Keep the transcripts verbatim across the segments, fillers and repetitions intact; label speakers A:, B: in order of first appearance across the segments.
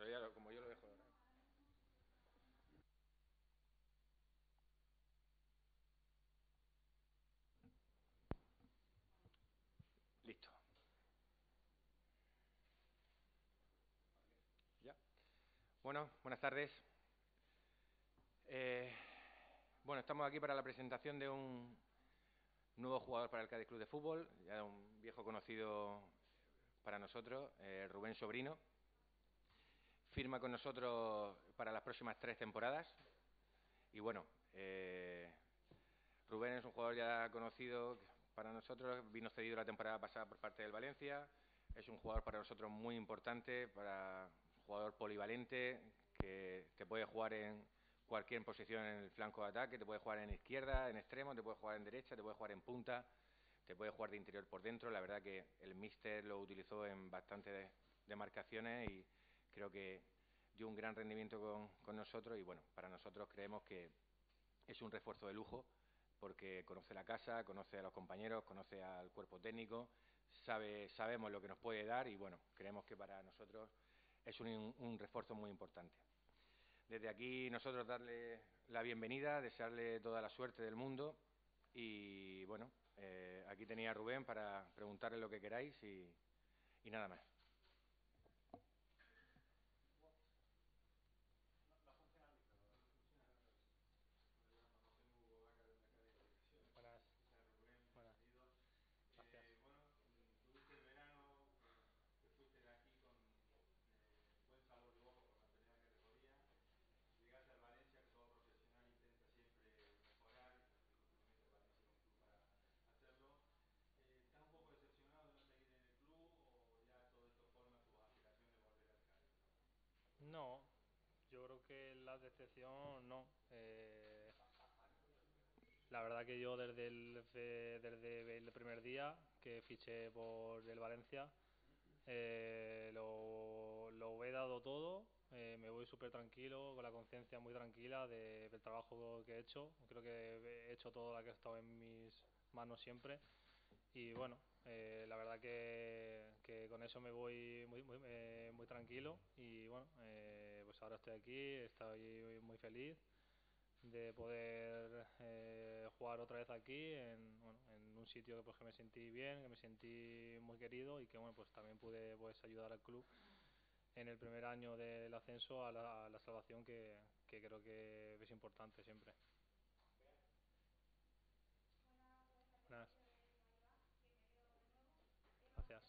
A: Pero ya lo, como yo lo dejo ahora. Listo. Ya. Bueno, buenas tardes. Eh, bueno, estamos aquí para la presentación de un nuevo jugador para el Cádiz Club de Fútbol, ya un viejo conocido para nosotros, eh, Rubén Sobrino. Firma con nosotros para las próximas tres temporadas. Y bueno, eh, Rubén es un jugador ya conocido para nosotros, vino cedido la temporada pasada por parte del Valencia. Es un jugador para nosotros muy importante, para un jugador polivalente que te puede jugar en cualquier posición en el flanco de ataque, te puede jugar en izquierda, en extremo, te puede jugar en derecha, te puede jugar en punta, te puede jugar de interior por dentro. La verdad que el míster lo utilizó en bastantes demarcaciones y creo que dio un gran rendimiento con, con nosotros y bueno, para nosotros creemos que es un refuerzo de lujo porque conoce la casa, conoce a los compañeros, conoce al cuerpo técnico, sabe, sabemos lo que nos puede dar y bueno, creemos que para nosotros es un, un refuerzo muy importante. Desde aquí nosotros darle la bienvenida, desearle toda la suerte del mundo y bueno, eh, aquí tenía a Rubén para preguntarle lo que queráis y, y nada más.
B: Buenas. Buenas. Gracias.
A: Eh, bueno, tuviste el verano, eh, te fuiste de aquí con eh, buen sabor de boca por la pelea que recorría. Llegaste al Valencia, que todo profesional intenta siempre mejorar y últimamente el Valencia es un club para hacerlo. Eh, ¿Estás un poco decepcionado de no seguir en el club o ya todo esto colma tu aspiración de volver al Cádiz?
B: No, yo creo que la decepción no. Eh, la verdad que yo desde el, fe- desde el primer día que fiché por el Valencia eh, lo, lo he dado todo. Eh, me voy súper tranquilo, con la conciencia muy tranquila de- del trabajo que he hecho. Creo que he hecho todo lo que ha estado en mis manos siempre. Y bueno, eh, la verdad que, que con eso me voy muy, muy, eh, muy tranquilo y bueno, eh, pues ahora estoy aquí, estoy muy feliz de poder eh, jugar otra vez aquí en, bueno, en un sitio que, pues, que me sentí bien, que me sentí muy querido y que bueno, pues también pude pues ayudar al club en el primer año del ascenso a la, a la salvación que, que creo que es importante siempre. Buenas. Gracias.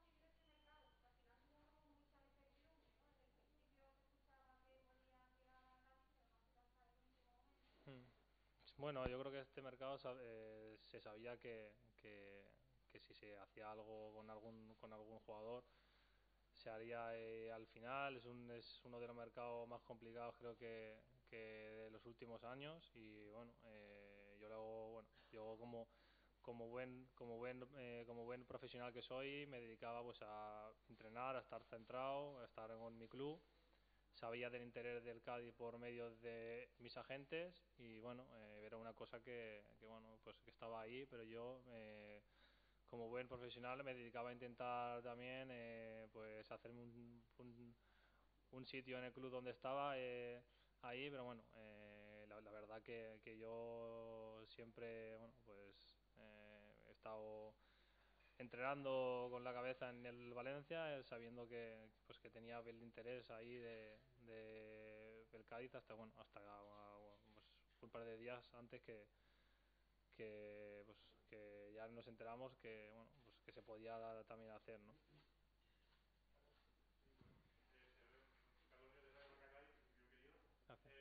B: Hmm. Bueno, yo creo que este mercado eh, se sabía que, que, que si se hacía algo con algún con algún jugador se haría eh, al final. Es, un, es uno de los mercados más complicados creo que, que de los últimos años y bueno, eh, yo luego bueno, yo como como buen como buen eh, como buen profesional que soy me dedicaba pues a entrenar, a estar centrado, a estar en mi club. Sabía del interés del Cádiz por medio de mis agentes y bueno, eh, era una cosa que, que bueno, pues que estaba ahí, pero yo eh, como buen profesional me dedicaba a intentar también eh, pues hacerme un, un, un sitio en el club donde estaba eh, ahí, pero bueno, eh, la, la verdad que, que yo siempre bueno, pues eh, he estado entrenando con la cabeza en el Valencia, eh, sabiendo que pues que tenía el interés ahí de, de del Cádiz hasta bueno hasta uh, pues, un par de días antes que que pues que ya nos enteramos que bueno pues que se podía también hacer, ¿no? Gracias.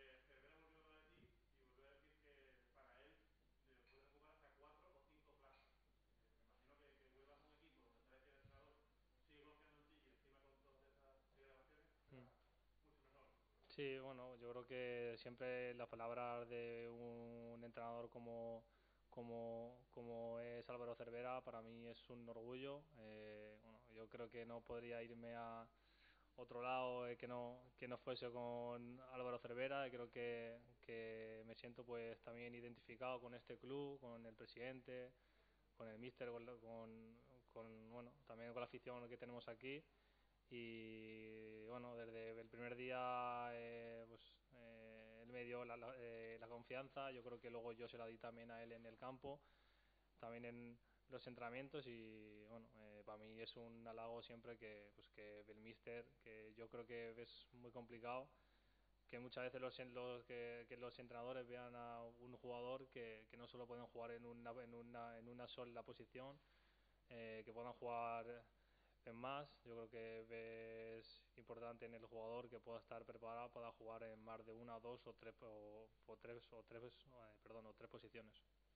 B: Mm. Sí, bueno, yo creo que siempre las palabras de un entrenador como, como, como es Álvaro Cervera para mí es un orgullo. Eh, bueno, yo creo que no podría irme a otro lado eh, que no que no fuese con Álvaro Cervera. Creo que, que me siento pues también identificado con este club, con el presidente, con el míster, con, con, con, bueno, también con la afición que tenemos aquí. y bueno, desde el primer día eh, pues, eh, él me dio la, la, eh, la confianza, yo creo que luego yo se la di también a él en el campo, también en los entrenamientos y bueno, eh, para mí es un halago siempre que, pues, que el míster, que yo creo que es muy complicado, que muchas veces los, los, que, que los entrenadores vean a un jugador que, que no solo pueden jugar en una, en una, en una sola posición, eh, que puedan jugar en más. Yo creo que es importante en el jugador que pueda estar preparado para jugar en más de una, dos o tres o, o tres o tres, eh, perdón, o tres posiciones.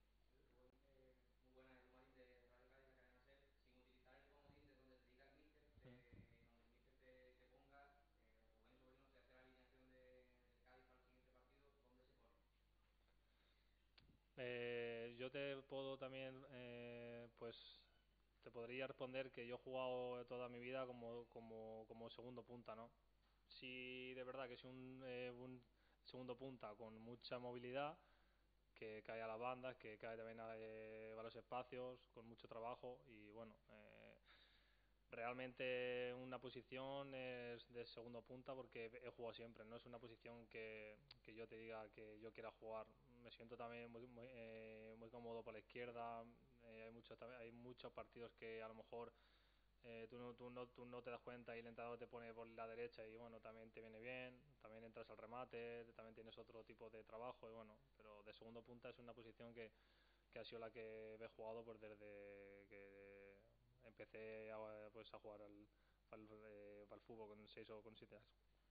B: Eh, yo te puedo también, eh, pues, te podría responder que yo he jugado toda mi vida como, como, como segundo punta, ¿no? Sí, de verdad que soy un, eh, un segundo punta con mucha movilidad, que cae a las bandas, que cae también a, eh, a los espacios, con mucho trabajo y bueno, eh, realmente una posición es de segundo punta porque he jugado siempre, no es una posición que, que yo te diga que yo quiera jugar. Me siento también muy, muy, eh, muy cómodo por la izquierda, eh, hay, muchos, hay muchos partidos que a lo mejor eh, tú, no, tú, no, tú no te das cuenta y el entrenador te pone por la derecha y bueno, también te viene bien, también entras al remate, también tienes otro tipo de trabajo y bueno, pero de segundo punta es una posición que, que ha sido la que he jugado pues desde que empecé a, pues, a jugar al, al, eh, al fútbol con seis o con siete años.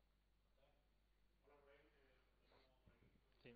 B: Sí.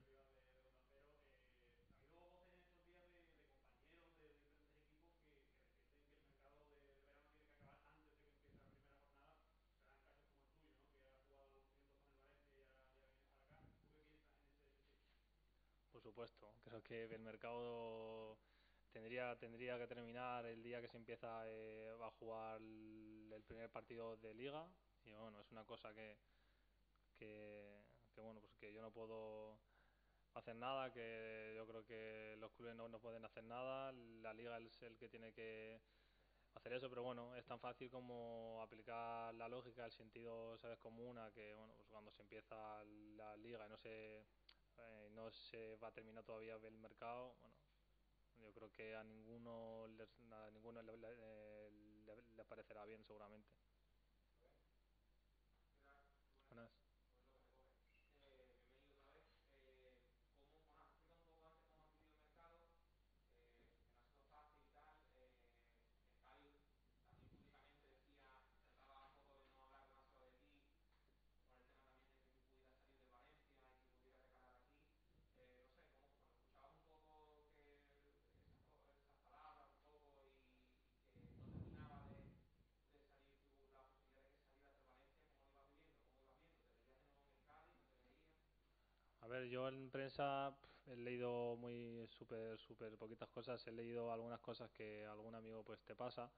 B: Por supuesto, creo que el mercado tendría tendría que terminar el día que se empieza eh, a jugar el, el primer partido de liga y bueno, es una cosa que, que, que bueno, pues que yo no puedo hacer nada, que yo creo que los clubes no, no pueden hacer nada, la liga es el que tiene que hacer eso, pero bueno, es tan fácil como aplicar la lógica, el sentido, sabes, común a que bueno, pues cuando se empieza la liga y no se eh, no se va a terminar todavía el mercado, bueno, yo creo que a ninguno les, a ninguno le, le, le, le parecerá bien seguramente. Buenas. A ver, yo en prensa pf, he leído muy súper súper poquitas cosas, he leído algunas cosas que algún amigo pues te pasa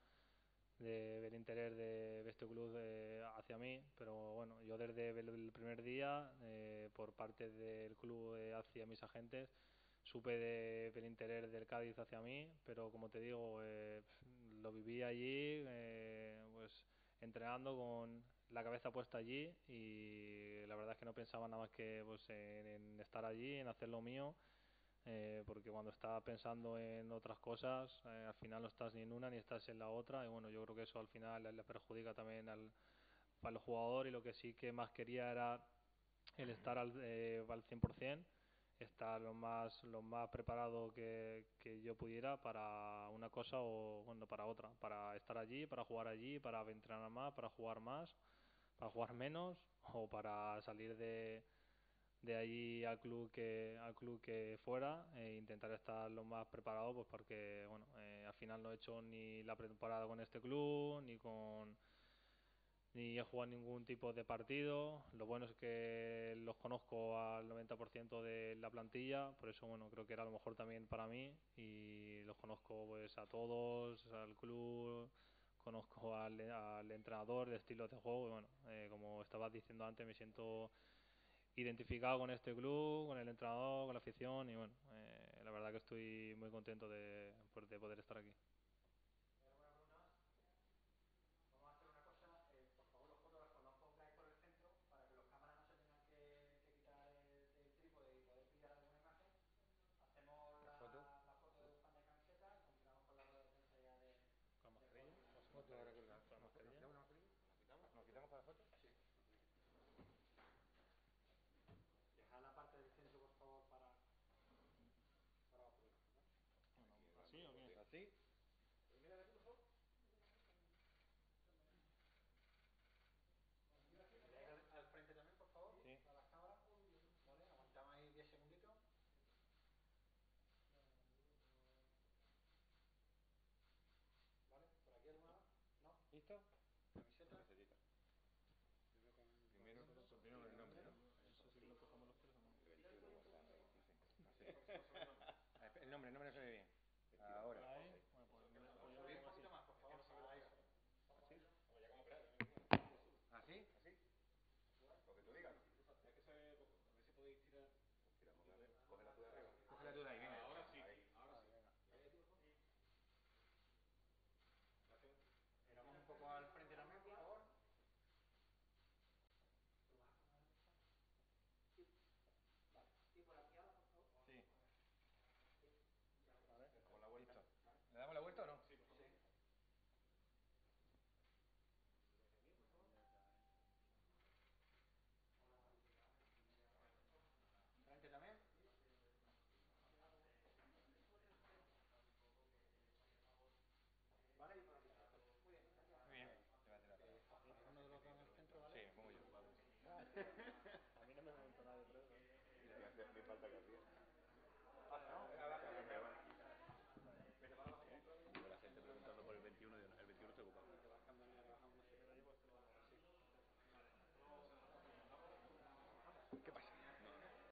B: de, del interés de, de este club de, hacia mí, pero bueno, yo desde el primer día eh, por parte del club eh, hacia mis agentes supe de, del interés del Cádiz hacia mí, pero como te digo, eh, lo viví allí, eh, pues entrenando con la cabeza puesta allí y la verdad es que no pensaba nada más que pues, en, en estar allí, en hacer lo mío, eh, porque cuando estás pensando en otras cosas, eh, al final no estás ni en una ni estás en la otra y bueno, yo creo que eso al final le, le perjudica también al, al jugador y lo que sí que más quería era el estar al, eh, al cien por ciento, estar lo más lo más preparado que, que yo pudiera para una cosa o bueno para otra, para estar allí, para jugar allí, para entrenar más, para jugar más, para jugar menos o para salir de, de allí al club que al club que fuera e intentar estar lo más preparado pues porque bueno eh, al final no he hecho ni la pretemporada con este club ni con ni he jugado ningún tipo de partido. Lo bueno es que los conozco al noventa por ciento de la plantilla, por eso bueno, creo que era a lo mejor también para mí y los conozco pues a todos, al club, conozco al, al entrenador de estilos de juego y bueno, eh, como estabas diciendo antes, me siento identificado con este club, con el entrenador, con la afición y bueno, eh, la verdad que estoy muy contento de, pues, de poder estar aquí.
A: Así.
C: Al frente también, por favor,
A: Sí.
C: a las cámaras. Vale, aguantamos ahí diez segunditos. Vale, por aquí alguna más. ¿No?
A: ¿Listo?
C: Camiseta.
A: Camiseta.
C: Primero con,
A: Primero,
C: con
A: con primero con el nombre, ¿no?
B: Eso sí que lo cogemos los tres o no.
A: Así. El nombre, el nombre no se ve bien. Ahora.
B: Ahí, bueno, pues, pues yo lo
C: Subir un
B: pongo así.
C: poquito más, por favor. Ahí.
A: ¿Así? ¿Así? ¿Así? Lo que tú digas.
C: Es que se ve poco. A ver si podéis tirar.
A: Coge la tuya arriba. Coge la tuya ahí, venga.
C: Ahora sí.
A: Ahí.
C: Ahora sí. Gracias. Miramos un poco al frente también, por favor. Vale. Y por aquí ahora, por favor.
A: Sí.
B: Vale.
A: Damos la vuelta. ¿Le damos la vuelta o no?
C: Sí, por favor. Sí. Frente también. Vale, y por aquí. Muy bien, gracias.
A: Muy bien. Llévatela.
C: Uno de los dos en el centro, ¿vale?
A: Sí, me pongo yo.
B: A mí no me preguntó nadie, pero eso.
D: Me falta que hacía. La gente preguntando por el veintiuno, el veintiuno está ocupado.
C: Y te vas cambiando y le bajas una.
B: Pero yo pues te lo pongo así.
A: ¿Qué pasa?